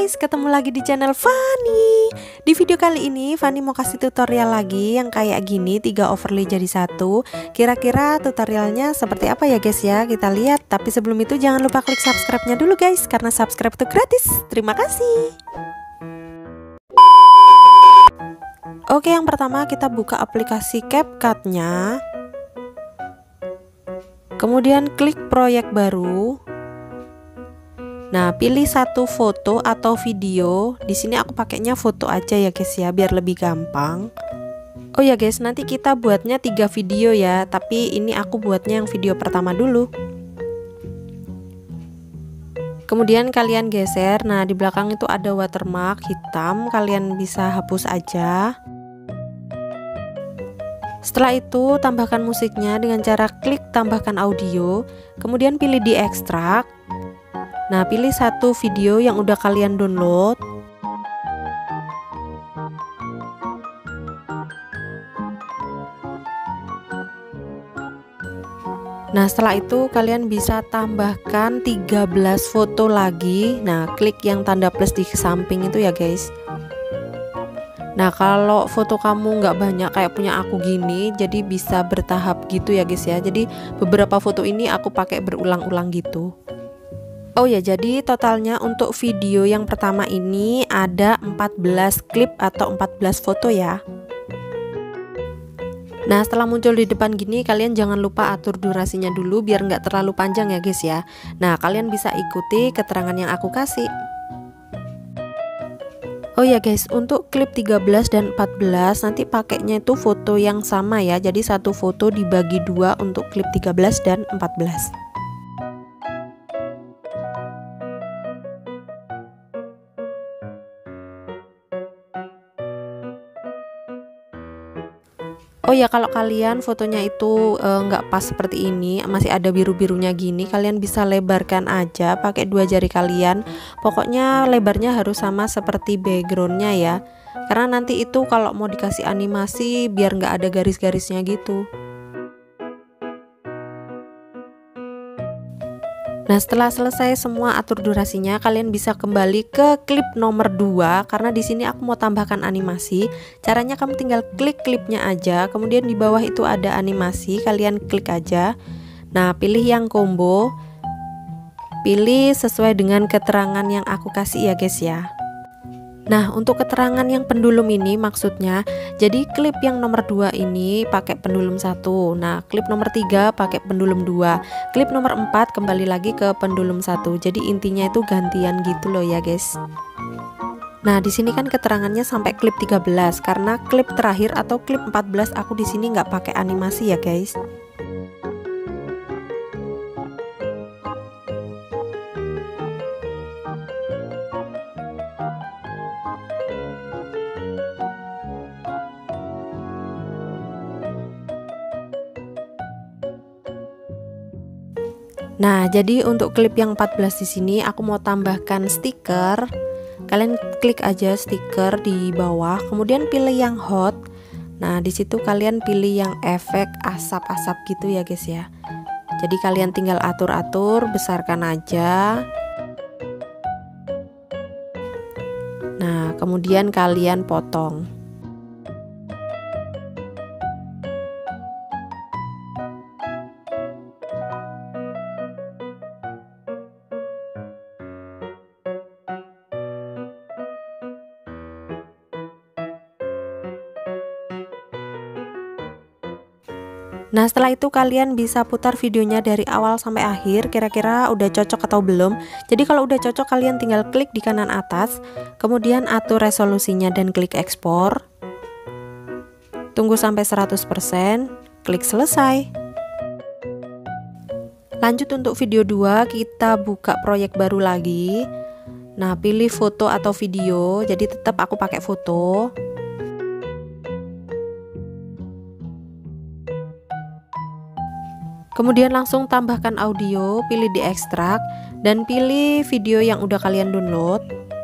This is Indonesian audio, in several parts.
guys, ketemu lagi di channel Fanny. Di video kali ini Fanny mau kasih tutorial lagi yang kayak gini, 3 overlay jadi satu. Kira-kira tutorialnya seperti apa ya guys ya? Kita lihat. Tapi sebelum itu jangan lupa klik subscribe-nya dulu guys, karena subscribe itu gratis. Terima kasih. Oke, yang pertama kita buka aplikasi CapCut-nya. Kemudian klik proyek baru. Nah, pilih satu foto atau video. Di sini aku pakainya foto aja ya guys ya, biar lebih gampang. Oh ya guys, nanti kita buatnya 3 video ya, tapi ini aku buatnya yang video pertama dulu. Kemudian kalian geser. Nah, di belakang itu ada watermark hitam, kalian bisa hapus aja. Setelah itu tambahkan musiknya dengan cara klik tambahkan audio, kemudian pilih di ekstrak. Nah, pilih satu video yang udah kalian download. Nah, setelah itu kalian bisa tambahkan 13 foto lagi. Nah, klik yang tanda plus di samping itu ya guys. Nah, kalau foto kamu nggak banyak kayak punya aku gini, jadi bisa bertahap gitu ya guys ya. Jadi beberapa foto ini aku pakai berulang-ulang gitu. Oh ya, jadi totalnya untuk video yang pertama ini ada 14 klip atau 14 foto ya. Nah, setelah muncul di depan gini, kalian jangan lupa atur durasinya dulu biar nggak terlalu panjang ya guys ya. Nah, kalian bisa ikuti keterangan yang aku kasih. Oh ya guys, untuk klip 13 dan 14 nanti pakainya itu foto yang sama ya. Jadi satu foto dibagi 2 untuk klip 13 dan 14. Oh ya, kalau kalian fotonya itu nggak pas seperti ini, masih ada biru-birunya gini, kalian bisa lebarkan aja pakai 2 jari kalian. Pokoknya lebarnya harus sama seperti backgroundnya ya, karena nanti itu kalau mau dikasih animasi biar nggak ada garis-garisnya gitu. Nah, setelah selesai semua atur durasinya, kalian bisa kembali ke klip nomor 2 karena di sini aku mau tambahkan animasi. Caranya kamu tinggal klik klipnya aja, kemudian di bawah itu ada animasi, kalian klik aja. Nah, pilih yang combo. Pilih sesuai dengan keterangan yang aku kasih ya guys ya. Nah, untuk keterangan yang pendulum ini maksudnya, jadi klip yang nomor 2 ini pakai pendulum 1. Nah, klip nomor 3 pakai pendulum 2. Klip nomor 4 kembali lagi ke pendulum 1. Jadi intinya itu gantian gitu loh ya guys. Nah, di sini kan keterangannya sampai klip 13 karena klip terakhir atau klip 14 aku di sini nggak pakai animasi ya guys. Nah, jadi untuk klip yang 14 di sini aku mau tambahkan stiker. Kalian klik aja stiker di bawah, kemudian pilih yang hot. Nah, di situ kalian pilih yang efek asap-asap gitu ya guys ya. Jadi kalian tinggal atur-atur, besarkan aja. Nah, kemudian kalian potong. Nah, setelah itu kalian bisa putar videonya dari awal sampai akhir, kira-kira udah cocok atau belum. Jadi kalau udah cocok, kalian tinggal klik di kanan atas, kemudian atur resolusinya dan klik ekspor. Tunggu sampai 100%, klik selesai. Lanjut untuk video 2, kita buka proyek baru lagi. Nah, pilih foto atau video, jadi tetap aku pakai foto. Kemudian langsung tambahkan audio, pilih di ekstrak, dan pilih video yang udah kalian download.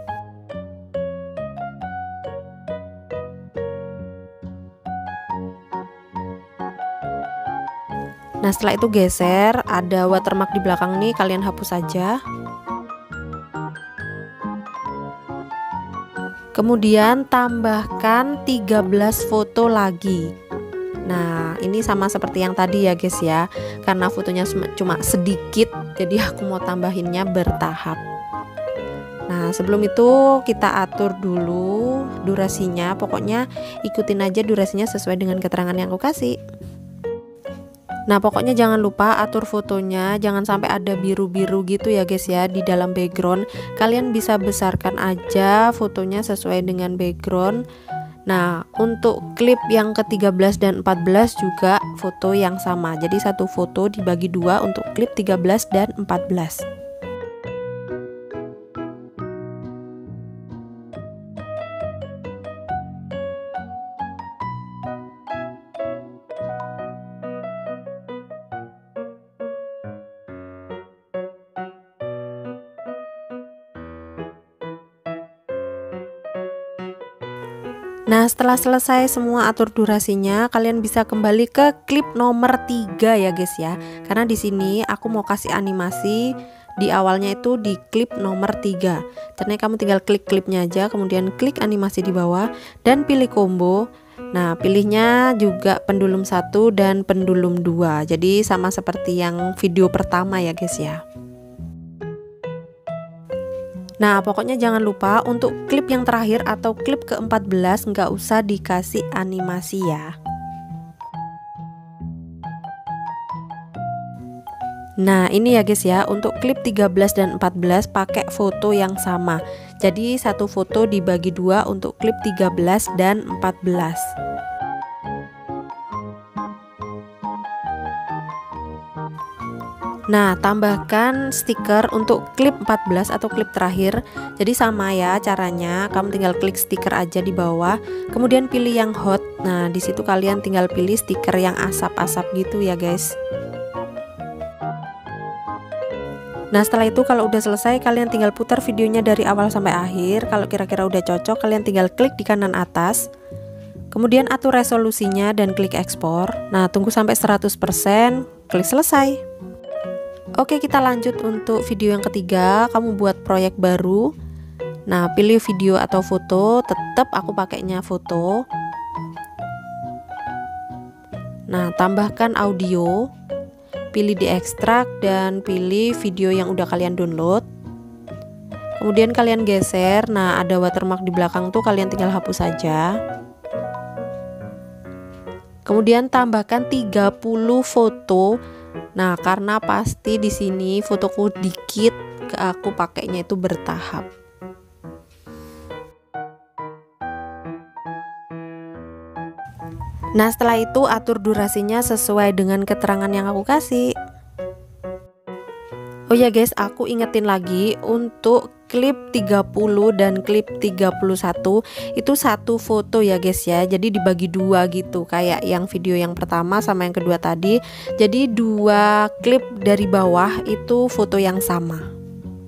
Nah, setelah itu geser, ada watermark di belakang nih, kalian hapus saja. Kemudian tambahkan 13 foto lagi. Nah, ini sama seperti yang tadi ya guys ya. Karena fotonya cuma sedikit, jadi aku mau tambahinnya bertahap. Nah, sebelum itu kita atur dulu durasinya. Pokoknya ikutin aja durasinya sesuai dengan keterangan yang aku kasih. Nah, pokoknya jangan lupa atur fotonya, jangan sampai ada biru-biru gitu ya guys ya di dalam background. Kalian bisa besarkan aja fotonya sesuai dengan background. Nah, untuk klip yang ke-13 dan 14 juga foto yang sama. Jadi satu foto dibagi dua untuk klip 13 dan 14. Nah, setelah selesai semua atur durasinya, kalian bisa kembali ke klip nomor 3 ya guys ya. Karena di sini aku mau kasih animasi di awalnya itu di klip nomor 3. Caranya kamu tinggal klik klipnya aja, kemudian klik animasi di bawah dan pilih combo. Nah, pilihnya juga pendulum 1 dan pendulum 2. Jadi sama seperti yang video pertama ya guys ya. Nah, pokoknya jangan lupa untuk klip yang terakhir atau klip ke-14 nggak usah dikasih animasi ya. Nah, ini ya guys ya, untuk klip 13 dan 14 pakai foto yang sama. Jadi satu foto dibagi dua untuk klip 13 dan 14. Nah, tambahkan stiker untuk klip 14 atau klip terakhir. Jadi sama ya caranya, kamu tinggal klik stiker aja di bawah, kemudian pilih yang hot. Nah, di situ kalian tinggal pilih stiker yang asap-asap gitu ya guys. Nah, setelah itu kalau udah selesai kalian tinggal putar videonya dari awal sampai akhir. Kalau kira-kira udah cocok, kalian tinggal klik di kanan atas. Kemudian atur resolusinya dan klik ekspor. Nah, tunggu sampai 100%, klik selesai. Oke, kita lanjut untuk video yang ketiga. Kamu buat proyek baru. Nah, pilih video atau foto. Tetap aku pakainya foto. Nah, tambahkan audio. Pilih di ekstrak dan pilih video yang udah kalian download. Kemudian kalian geser. Nah, ada watermark di belakang tuh kalian tinggal hapus saja. Kemudian tambahkan 30 foto. Nah, karena pasti di sini fotoku dikit, aku pakainya itu bertahap. Nah, setelah itu atur durasinya sesuai dengan keterangan yang aku kasih. Oh ya guys, aku ingetin lagi untuk klip 30 dan klip 31 itu satu foto ya guys ya. Jadi dibagi dua gitu, kayak yang video yang pertama sama yang kedua tadi. Jadi dua klip dari bawah itu foto yang sama.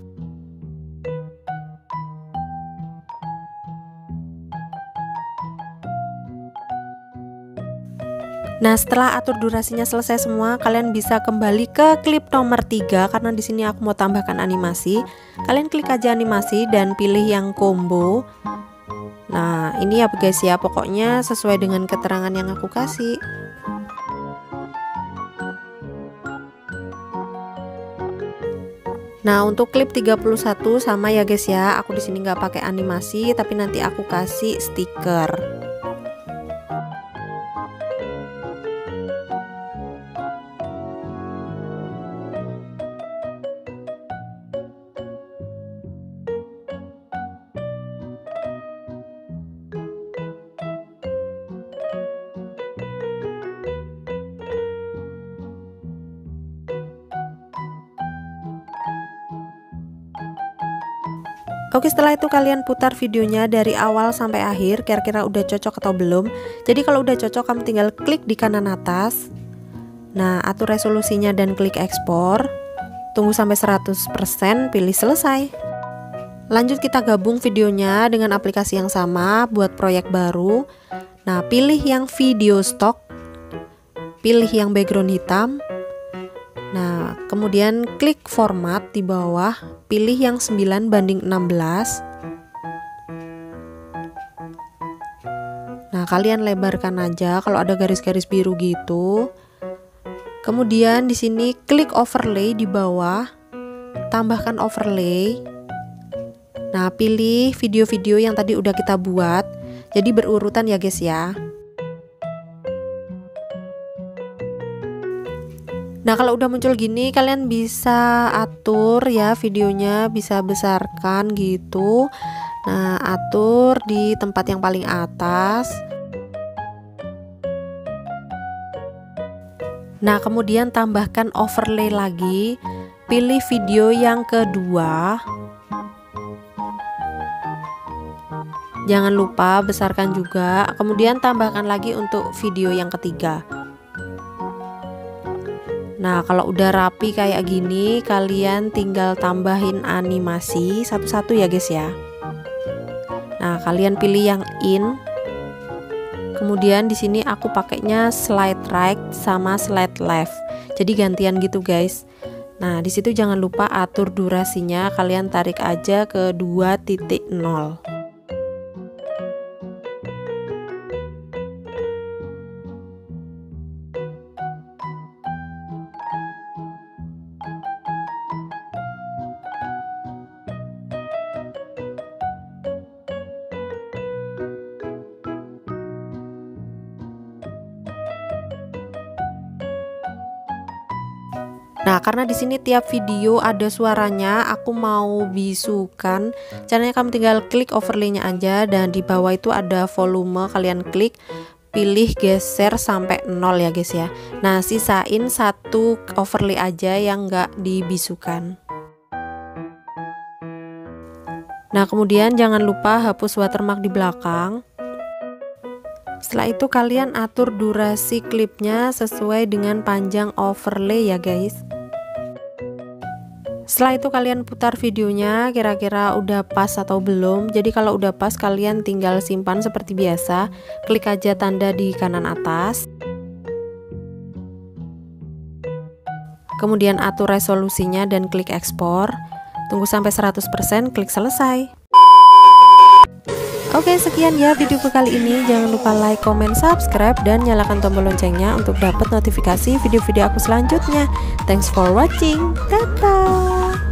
Nah, setelah atur durasinya selesai semua, kalian bisa kembali ke klip nomor 3 karena di sini aku mau tambahkan animasi. Kalian klik aja animasi dan pilih yang combo. Nah, ini ya guys ya, pokoknya sesuai dengan keterangan yang aku kasih. Nah, untuk klip 31 sama ya guys ya, aku di sini nggak pakai animasi tapi nanti aku kasih stiker. Oke, setelah itu kalian putar videonya dari awal sampai akhir, kira-kira udah cocok atau belum. Jadi kalau udah cocok kamu tinggal klik di kanan atas. Nah, atur resolusinya dan klik ekspor. Tunggu sampai 100%, pilih selesai. Lanjut kita gabung videonya dengan aplikasi yang sama buat proyek baru. Nah, pilih yang video stock. Pilih yang background hitam. Nah, kemudian klik format di bawah, pilih yang 9:16. kalian lebarkan aja kalau ada garis-garis biru gitu. Kemudian di sini klik overlay di bawah, tambahkan overlay. Nah, pilih video-video yang tadi udah kita buat. Jadi berurutan ya guys ya. Nah, kalau udah muncul gini kalian bisa atur ya videonya, bisa besarkan gitu. Nah, atur di tempat yang paling atas. Nah, kemudian tambahkan overlay lagi. Pilih video yang kedua. Jangan lupa besarkan juga. Kemudian tambahkan lagi untuk video yang ketiga. Nah, kalau udah rapi kayak gini, kalian tinggal tambahin animasi satu-satu ya guys ya. Nah, kalian pilih yang in. Kemudian di sini aku pakainya slide right sama slide left. Jadi gantian gitu guys. Nah, di situ jangan lupa atur durasinya, kalian tarik aja ke 2.0. Nah, karena di sini tiap video ada suaranya, aku mau bisukan. Caranya kamu tinggal klik overlaynya aja dan di bawah itu ada volume, kalian klik, pilih geser sampai 0 ya guys ya. Nah, sisain satu overlay aja yang enggak dibisukan. Nah, kemudian jangan lupa hapus watermark di belakang. Setelah itu kalian atur durasi klipnya sesuai dengan panjang overlay ya guys. Setelah itu kalian putar videonya kira-kira udah pas atau belum. Jadi kalau udah pas kalian tinggal simpan seperti biasa. Klik aja tanda di kanan atas. Kemudian atur resolusinya dan klik ekspor. Tunggu sampai 100%, klik selesai. Oke, sekian ya videoku kali ini. Jangan lupa like, comment, subscribe, dan nyalakan tombol loncengnya untuk dapat notifikasi video-video aku selanjutnya. Thanks for watching. Dadah.